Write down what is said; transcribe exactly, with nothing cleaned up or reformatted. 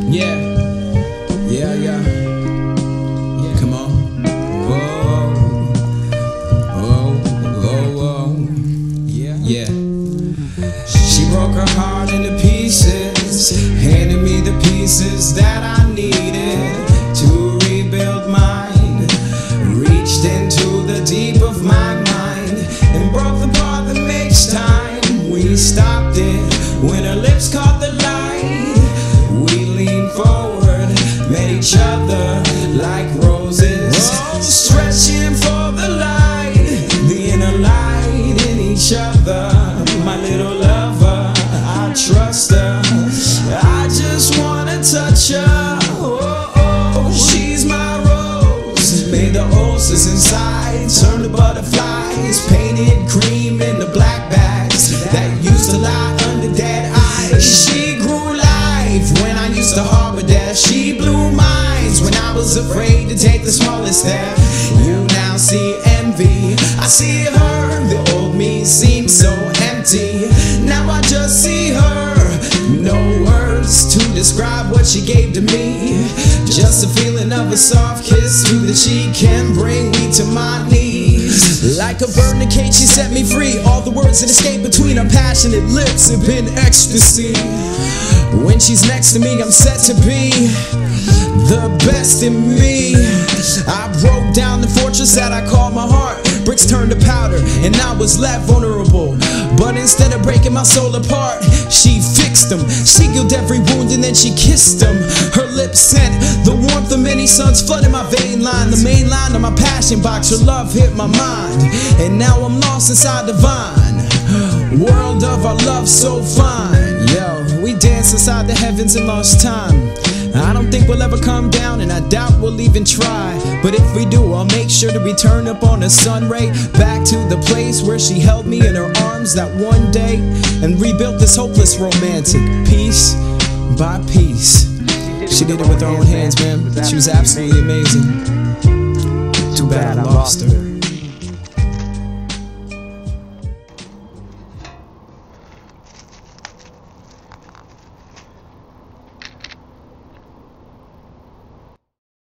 Yeah, yeah, yeah, yeah. Come on. Whoa, whoa, whoa, whoa. Yeah, yeah. She broke her heart into pieces, handed me the pieces that I needed to rebuild mine. Reached into the deep of my mind and broke the part that makes time. We stopped it when her lips caught the light. We leaned forward, met each other like roses, stretching for the light, the inner light in each other. My little lover, I trust her, I just wanna touch her. Oh, oh, she's my rose, made the ulcers inside turn to butterflies, painted cream in the black bags that used to lie under dead eyes. She grew life when I used to harbor death. She blew minds when I was afraid to take the smallest step. You now see envy, I see her. The old me seems so empty. Now I just see her. No words to describe what she gave to me. Just a feeling of a soft kiss through the cheek can bring me to my knees. Like a bird in a cage, she set me free. All the words that escape between her passionate lips have been ecstasy. When she's next to me, I'm set to be the best in me. I broke down the fortress that I call my heart. Bricks turned to powder and I was left vulnerable. But instead of breaking my soul apart, she fixed them. She healed every wound and then she kissed them. Her lips sent the warmth of many suns flooding my vein line. The main line of my passion box, her love hit my mind. And now I'm lost inside the vine, world of our love so fine. Yo, we dance inside the heavens and lost time. I don't think we'll ever come down, and I doubt we'll even try. But if we do, I'll make sure to return up on a sun ray, back to the place where she held me in her arms that one day, and rebuilt this hopeless romantic piece by piece. She did it with her own hands, man. She was absolutely amazing. Too bad I lost her.